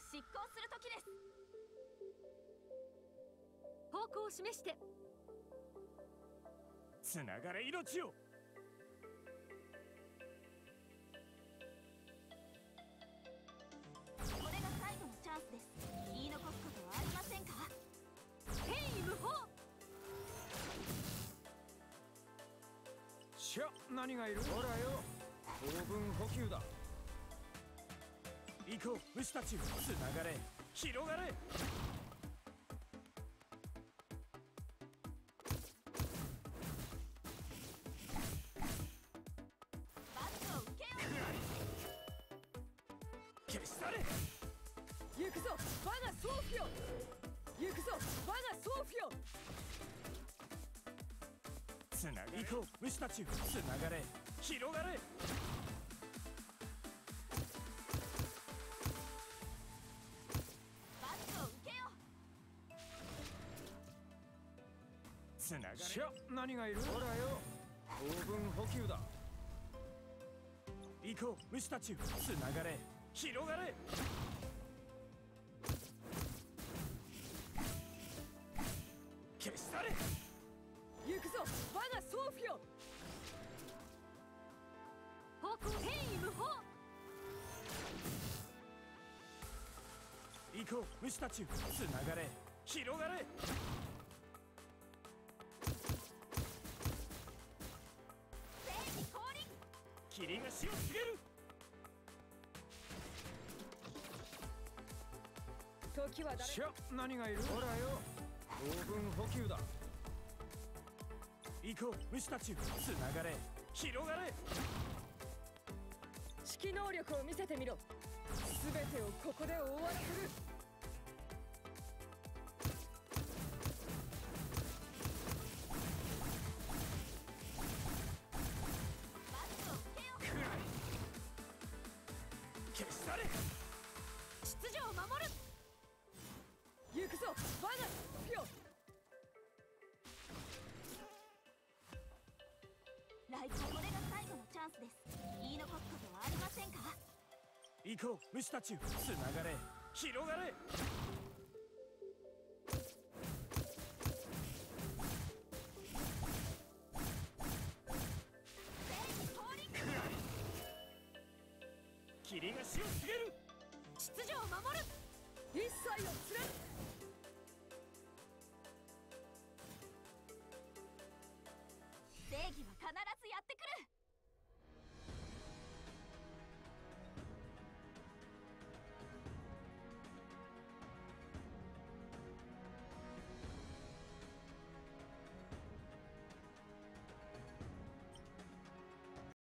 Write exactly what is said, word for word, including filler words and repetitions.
執行する時です。 方向を示して。 つながれ命を。 これが最後のチャンスです。言い残すことはありませんか？ 天意無法。 しゃ、何がいる？ほらよ、糖分補給だ。 行こう虫たちよ。つながれ、広がれ。消し去れ。 行くぞ我がソーフィオ。行くぞ我がソーフィオ。 つながれ。行こう虫たちよ。つながれ、広がれ。 罰を受けよ。 つながれ。 しゃ、何がいる？ほらよ、糖分補給だ。 行こう虫たちよ。つながれ、広がれ。消し去れ。 行くぞ我がソーフィオ。方向天意無法。 行こう虫たちよ。つながれ、広がれ。 正義降臨。 霧が死を告げる。 時は誰？ しゃ、何がいる？ほらよ、糖分補給だ。 行こう虫たちよ。つながれ、広がれ。 指揮能力を見せてみろ。全てをここで終わらせる。 罰を受けよ。 消し去れ。 秩序を守る。行くぞ我がソーフィオ。 来週これが最後のチャンスです。言い残すことはありませんか？ 行こう虫たちよ。つながれ、広がれ。 正義降臨。 霧が死を告げる。 秩序を守る。一切を貫く。 正義は必ずやってくる。